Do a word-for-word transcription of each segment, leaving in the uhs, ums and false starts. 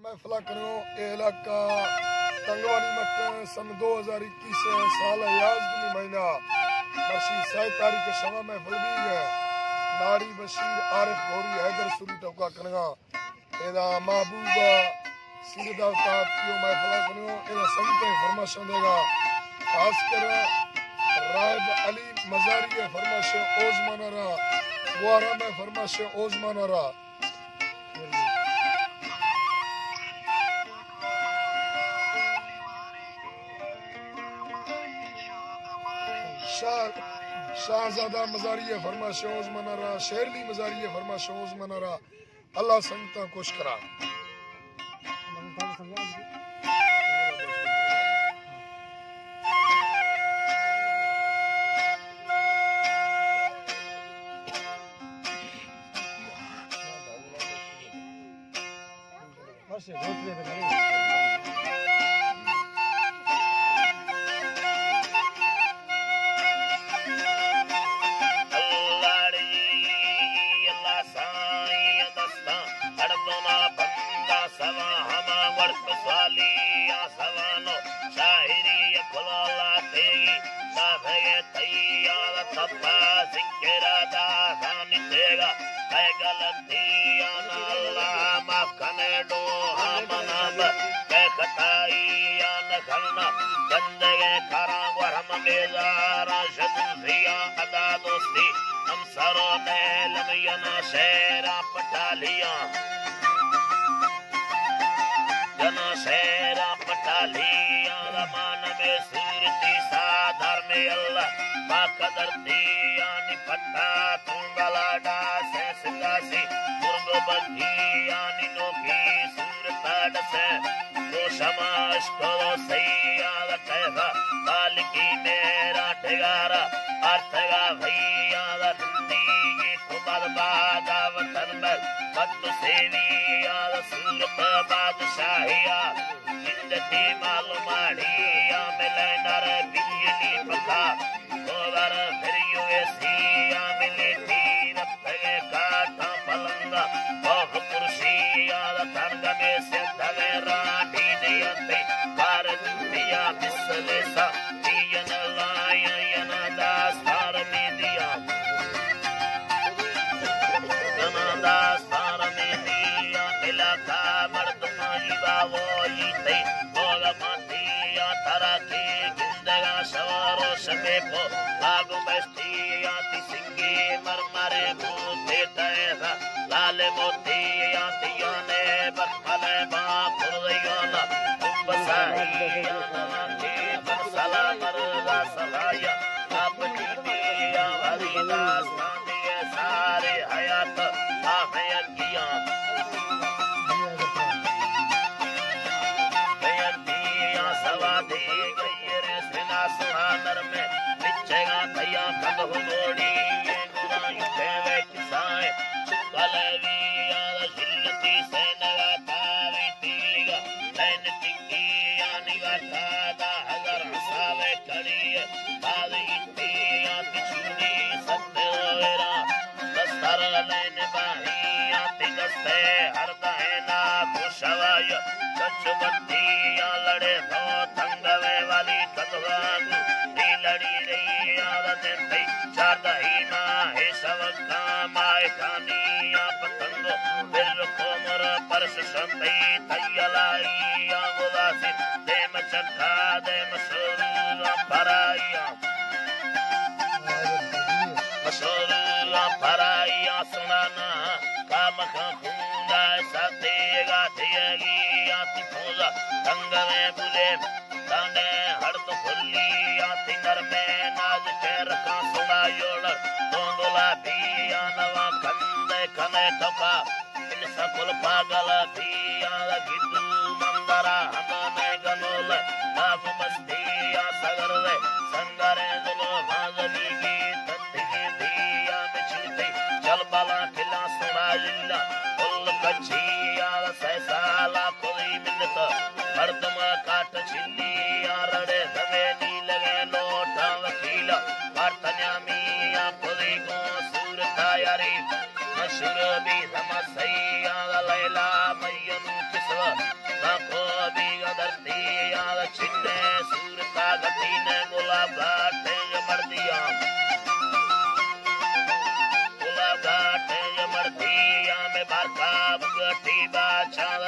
महफिल करो इलाका तंगवानी मट सन दो हजार इक्कीस साल याजदमी महीना बशी सै तारीख शवा महफिल भी है नाड़ी बशीर आरिफ गौरी हैदर सुरी टोका कनगा एदा महबूबा सिरदा तापियो महफिल करो एदा संगते फरमाशन देगा खासकर रायब अली मजारी फरमाश ओजमानरा गुआरा में फरमाश ओजमानरा शाहजादा मजारी फरमाश ओजमानरा शेरली मजारी फरमाश ओजमानरा अल्लाह संगता खुश करा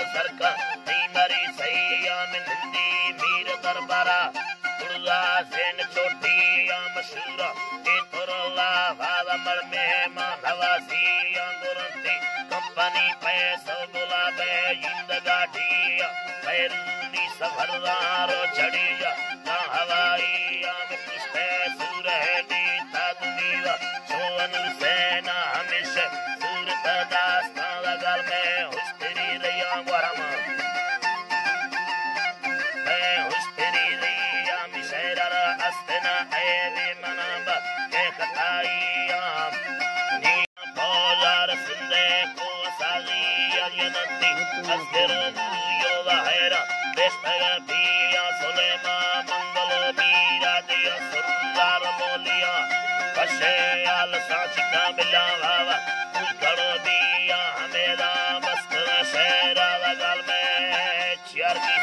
सरका मरी सैया में हिंदी मीर दरबारा उड़ला सेन छोटी या मशहूरा ए तुरला वाला मर में महवासी अंगुरंती कंपनी पैसा गुलाबे इंद गाड़िया पैरूनी सफरदारो चढ़िया ना हवाई आम पुष्पे सूरहनी तादुनीवा सोवन सेना हमेशा सूरत दास्ता लगल में हुस्तेरी रैया गुरमा मैं हुस्तेरी रैया मिशेरर अस्तना ऐदे मनाबा के खताइया नी भोजार सिंधे को सागिया यनती अस्तिर यो वहरा बेस्तर पिया सुलेमा मंगल बीरा दिया सुंदर मोलिया कशे आल साचिका बिला भावा उधड़ दिया हमेरा मस्त शेरा लगल में चियर की